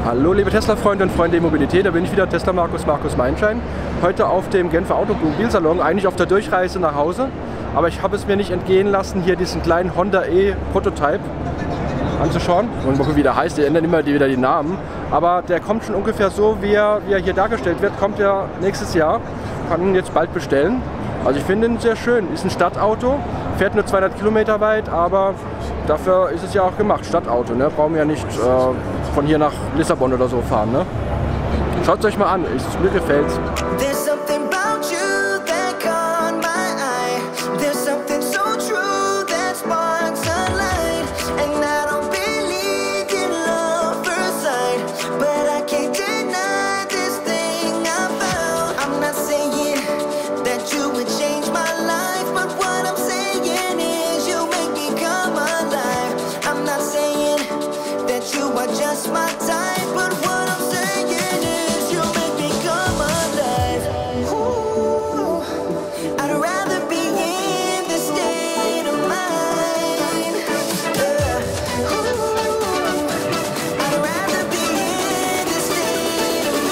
Hallo liebe Tesla-Freunde und Freunde der Mobilität, da bin ich wieder, Tesla Markus Meinschein. Heute auf dem Genfer Automobilsalon, eigentlich auf der Durchreise nach Hause. Aber ich habe es mir nicht entgehen lassen, hier diesen kleinen Honda E-Prototype anzuschauen. Und mal gucken, wie der heißt, die ändern immer wieder die Namen. Aber der kommt schon ungefähr so, wie er hier dargestellt wird, kommt er nächstes Jahr. Kann ihn jetzt bald bestellen. Also ich finde ihn sehr schön, ist ein Stadtauto, fährt nur 200 Kilometer weit, aber dafür ist es ja auch gemacht, Stadtauto, ne? Brauchen wir ja nicht von hier nach Lissabon oder so fahren, ne? Schaut es euch mal an, mir gefällt's. Just my type, but what I'm saying is you make me come alive. Ooh, I'd rather be in this state of mind. Ooh, I'd rather be in this state of